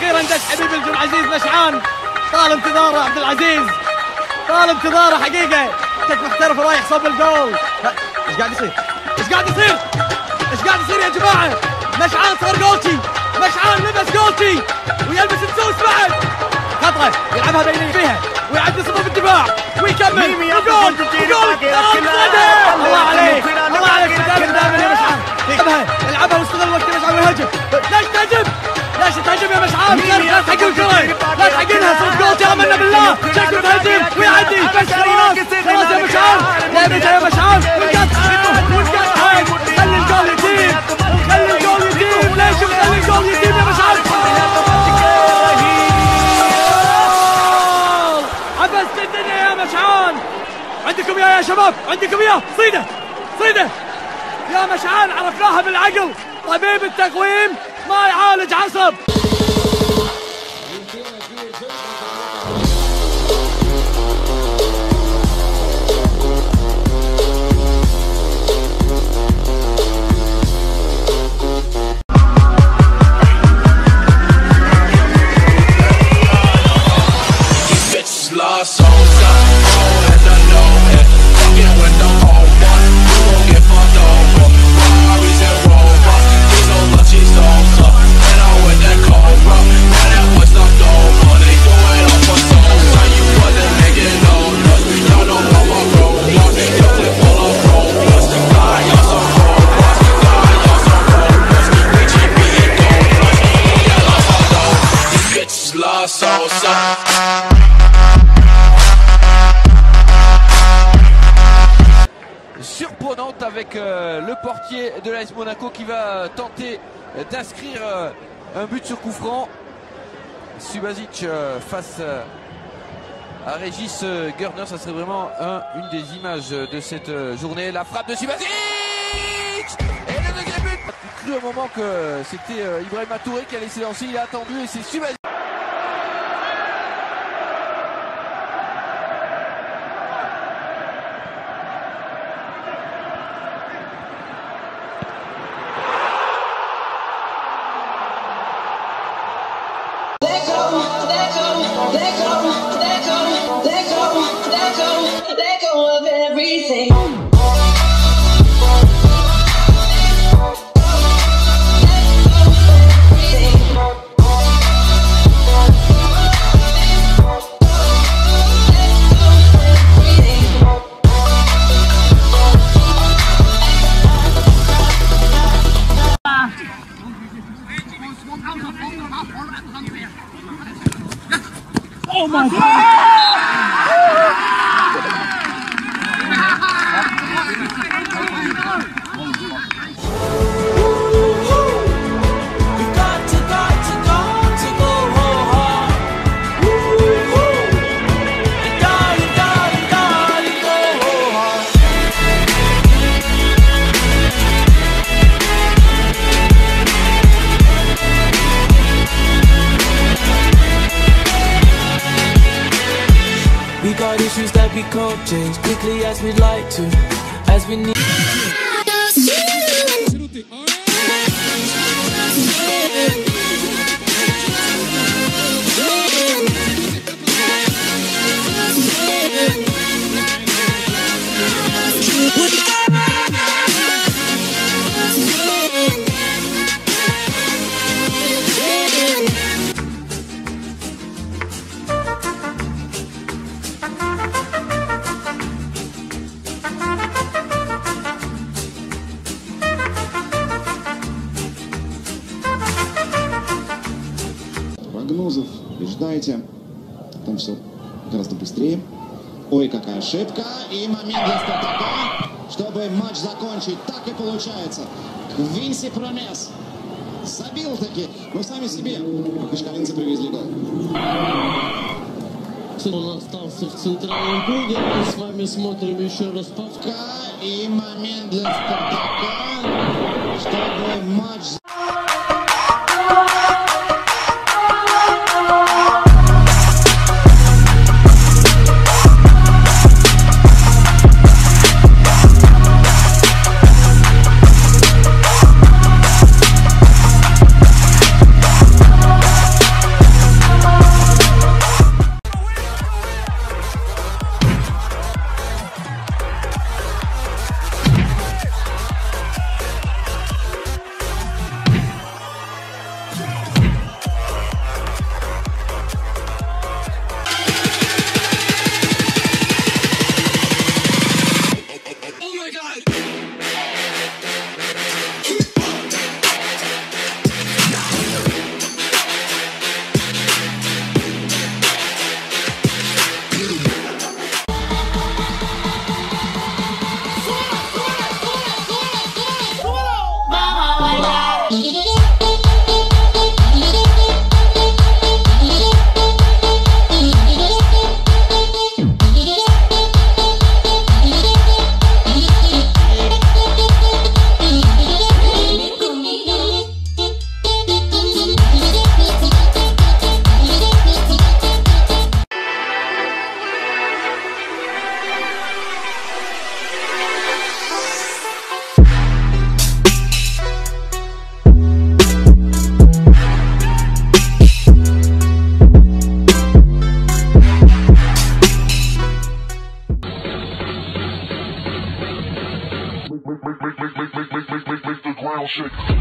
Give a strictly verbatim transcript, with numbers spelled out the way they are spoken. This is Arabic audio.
اخيرا دش حبيبي العزيز مشعان، طال انتظاره عبد العزيز، طال انتظاره حقيقه، كنت محترف رايح صوب الجول. ايش قاعد يصير؟ ايش قاعد يصير؟ ايش قاعد يصير يا جماعه؟ مشعان صار جولتي، مشعان لبس جولتي ويلبس السوس بعد. خطره يلعبها بين فيها ويعدي صفوف الدفاع ويكمل وجول وجول. الله عليك الله عليك دائما دائما يا مشعان. يلعبها يلعبها واستغل وقت مشعان ويهاجم. ليش تهاجم؟ ليش تهاجم يا مشعان؟ لا تحقق الكره، لا تحققها، صرت جولتي امنا بالله. شكله تهاجم ويعدي بس خلاص خلاص يا مشعان، لعبتها يا مشعان. والقطع والقطع خلي الجول يتيم، خلي الجول يتيم. ليش مخلي الجول يتيم يا مشعان؟ عبست الدنيا يا مشعان. عندكم يا يا شباب، عندكم يا صيده صيده يا مشعان. عرفناها بالعقل، طبيب التقويم ما يعالج عصب. Surprenante avec euh, le portier de l'A S Monaco qui va tenter d'inscrire euh, un but sur coup franc. Subasic euh, face euh, à Régis euh, Görner, ça serait vraiment un, une des images de cette euh, journée. La frappe de Subasic et le deuxième but. J'ai cru un moment que c'était euh, Ibrahima Touré qui allait se lancer, il a attendu et c'est Subasic. Oh my God! Issues that we can't change quickly as we'd like to, as we need. Прогнозов, побеждаете, потом все гораздо быстрее. Ой, какая ошибка, и момент для Спартака, чтобы матч закончить. Так и получается. Квинси Промес забил таки, но сами себе махачкалинцы привезли гол. Он остался в центральном круге, мы с вами смотрим еще раз повтор. И момент для Спартака, чтобы матч... shake.